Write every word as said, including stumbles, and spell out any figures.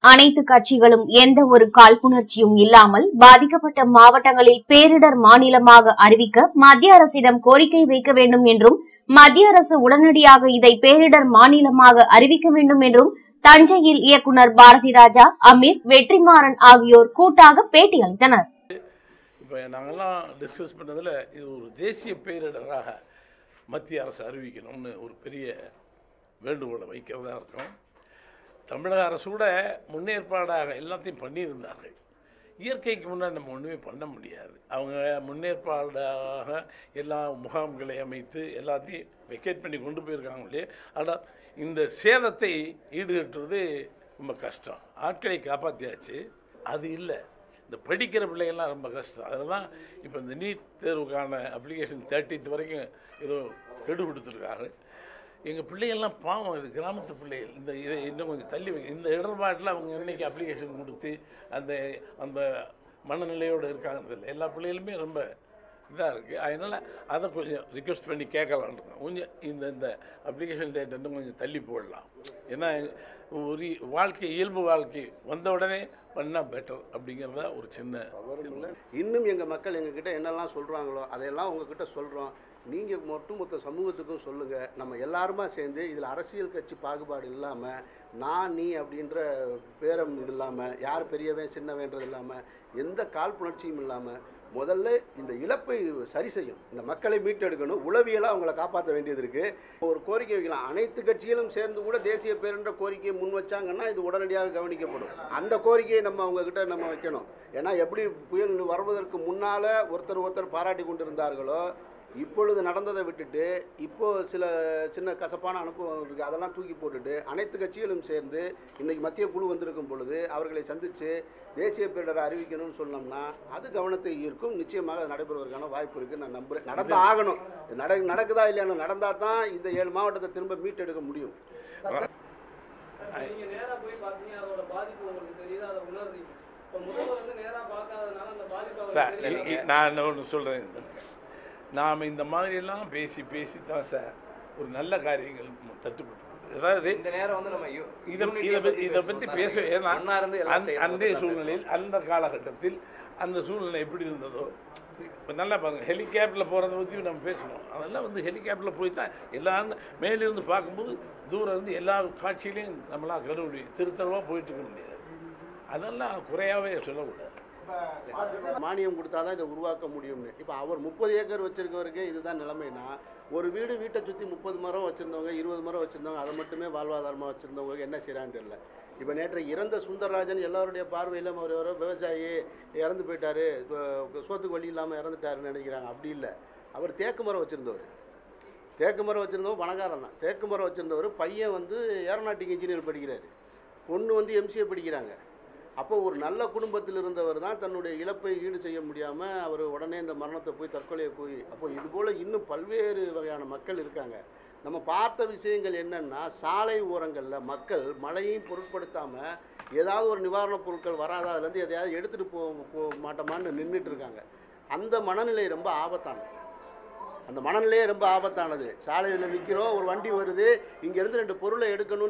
அனைத்து கட்சிகளும் எந்த ஒரு காழ்ப்புணர்ச்சியும் இல்லாமல் பாதிக்கப்பட்ட மாவட்டங்களில் பேரிடர் மாநிலமாக அறிவிக்க மத்திய அரசிடம் கோரிக்கை வைக்க வேண்டும் என்றும் மத்திய அரசு உடனடியாக இதை பேரிடர் மாநிலமாக அறிவிக்க வேண்டும் என்றும் தஞ்சையில் இயக்குநர் பாரதி ராஜா, அமீர், வெற்றிமாறன் ஆகியோர் கூட்டாக பேட்டி அளித்தனர். இப்போ நாங்கள்லாம் டிஸ்கஸ் பண்ணதில் இது ஒரு தேசிய பேரிடராக மத்திய அரசு அறிவிக்கணும்னு ஒரு பெரிய வேண்டுகோளை வைக்கிறதா இருக்கும். தமிழக அரசு கூட முன்னேற்பாடாக எல்லாத்தையும் பண்ணியிருந்தார்கள். இயற்கைக்கு முன்னாடி நம்ம ஒன்றுமே பண்ண முடியாது. அவங்க முன்னேற்பாடாக எல்லா முகாம்களை அமைத்து எல்லாத்தையும் வெக்கேட் பண்ணி கொண்டு போயிருக்காங்களே. ஆனால் இந்த சேதத்தை ஈடுகட்டுறது ரொம்ப கஷ்டம். ஆட்களை காப்பாற்றியாச்சு, அது இல்லை. இந்த படிக்கிற பிள்ளைகள்லாம் ரொம்ப கஷ்டம். அதில் தான் இப்போ இந்த நீட் தேர்வுக்கான அப்ளிகேஷன் தேர்ட்டித்து வரைக்கும் ஏதோ கெடு கொடுத்துருக்காங்க. எங்கள் பிள்ளைகள்லாம் பாவம், இது கிராமத்து பிள்ளைகள். இந்த இதை இன்னும் கொஞ்சம் தள்ளி வைக்க, இந்த இடர்பாட்டில் அவங்க இன்றைக்கி அப்ளிகேஷன் கொடுத்து அந்த அந்த மனநிலையோடு இருக்காங்க. எல்லா பிள்ளைகளுமே ரொம்ப இதாக இருக்குது. அதனால் அதை கொஞ்சம் ரிக்வெஸ்ட் பண்ணி கேட்கலான் இருக்கோம். கொஞ்சம் இந்த இந்த அப்ளிகேஷன் டேட் இன்னும் கொஞ்சம் தள்ளி போடலாம். ஏன்னா ஒரு வாழ்க்கை, இயல்பு வாழ்க்கை வந்த உடனே பண்ணால் பெட்டர் அப்படிங்கிறத ஒரு சின்ன. இன்னும் எங்கள் மக்கள் எங்ககிட்ட என்னெல்லாம் சொல்கிறாங்களோ அதையெல்லாம் உங்ககிட்ட சொல்கிறோம். நீங்கள் ஒட்டுமொத்த சமூகத்துக்கும் சொல்லுங்கள். நம்ம எல்லாருமா சேர்ந்து இதில் அரசியல் கட்சி பாகுபாடு இல்லாமல், நான் நீ அப்படின்ற பேரம் இது இல்லாமல், யார் பெரியவன் சின்னவேன்றது இல்லாமல், எந்த காழ்ப்புணர்ச்சியும் இல்லாமல் முதல்ல இந்த இழப்பை சரி செய்யும். இந்த மக்களை மீட்டெடுக்கணும். உளவியலாக அவங்கள காப்பாற்ற வேண்டியது இருக்குது. ஒரு கோரிக்கை வைக்கலாம். அனைத்து கட்சிகளும் சேர்ந்து கூட தேசிய பேரிடர கோரிக்கையை முன் வச்சாங்கன்னா இது உடனடியாக கவனிக்கப்படும். அந்த கோரிக்கையை நம்ம அவங்கக்கிட்ட நம்ம வைக்கணும். ஏன்னா எப்படி புயல் வருவதற்கு முன்னால் ஒருத்தர் ஒருத்தர் பாராட்டி கொண்டு இருந்தார்களோ, இப்பொழுது நடந்ததை விட்டுட்டு இப்போது சில சின்ன கசப்பான அனுபவம் இருக்குது, அதெல்லாம் தூக்கி போட்டுட்டு அனைத்து கட்சிகளும் சேர்ந்து இன்றைக்கி மத்திய குழு வந்திருக்கும் பொழுது அவர்களை சந்தித்து தேசிய பேரிடரை அறிவிக்கணும்னு சொன்னோம்னா அது கவனத்தை ஈர்க்கும். நிச்சயமாக அது நடைபெறுவதற்கான வாய்ப்பு இருக்குது. நான் நம்புகிறேன். நடந்து ஆகணும். நட நடக்குதா இல்லையானு நடந்தால் தான் இந்த ஏழு மாவட்டத்தை திரும்ப மீட்டெடுக்க முடியும். சார், நான் ஒன்று சொல்கிறேன். நாம் இந்த மாதிரியெல்லாம் பேசி பேசி தான் சார் ஒரு நல்ல காரியங்கள் தட்டுப்பட்டு. அதாவது இதை இதை பற்றி பேச, ஏன்னா அந்த சூழ்நிலையில் அந்த காலகட்டத்தில் அந்த சூழ்நிலை எப்படி இருந்ததோ நல்லா பாருங்கள். ஹெலிகாப்டரில் போகிறத பற்றி நம்ம பேசணும். அதெல்லாம் வந்து ஹெலிகாப்டரில் போய் தான் எல்லாம் மேலிருந்து பார்க்கும்போது தூரம் இருந்து எல்லா காட்சியிலையும் நம்மளாம் கருவி திருத்தரவாக போயிட்டு இருக்க முடியாது. அதெல்லாம் குறையாகவே சொல்லக்கூடாது. மானியம் கொடுத்தா தான் இதை உருவாக்க முடியும்னு. இப்போ அவர் முப்பது ஏக்கர் வச்சுருக்கவருக்கே இதுதான் நிலைமைனா, ஒரு வீடு வீட்டை சுற்றி முப்பது மரம் வச்சுருந்தவங்க, இருபது மரம் வச்சுருந்தவங்க, அதை மட்டுமே வாழ்வாதாரமாக வச்சுருந்தவங்களுக்கு என்ன செய்கிறான்னு தெரியல. இப்போ நேற்று இறந்த சுந்தரராஜன் எல்லாருடைய பார்வையில் அவர் ஒரு விவசாயி இறந்து போயிட்டார், சோத்துக்கு வழி இல்லாமல் இறந்துட்டாருன்னு நினைக்கிறாங்க. அப்படி இல்லை. அவர் தேக்கு மரம் வச்சுருந்தவர். தேக்கு மரம் வச்சுருந்தவர் பணக்காரன் தான். தேக்கு மரம் வச்சுருந்தவர் பையன் வந்து ஏரோநாட்டிக் இன்ஜினியர் படிக்கிறார், பொண்ணு வந்து எம்சிஏ படிக்கிறாங்க. அப்போ ஒரு நல்ல குடும்பத்தில் இருந்தவர் தான் தன்னுடைய இழப்பை ஈடு செய்ய முடியாமல் அவர் உடனே இந்த மரணத்தை போய் தற்கொலையை போய். அப்போ இதுபோல் இன்னும் பல்வேறு வகையான மக்கள் இருக்காங்க. நம்ம பார்த்த விஷயங்கள் என்னென்னா, சாலை ஓரங்களில் மக்கள் மழையையும் பொருட்படுத்தாமல் ஏதாவது ஒரு நிவாரணப் பொருட்கள் வராதா அதுலேருந்து எதையாவது எடுத்துகிட்டு போ போக மாட்டோமான்னு நின்றுட்டு இருக்காங்க. அந்த மனநிலை ரொம்ப ஆபத்தானது. அந்த மனநிலையே ரொம்ப ஆபத்தானது. சாலையில் நிற்கிறோம், ஒரு வண்டி வருது, இங்கேருந்து ரெண்டு பொருளை எடுக்கணும்.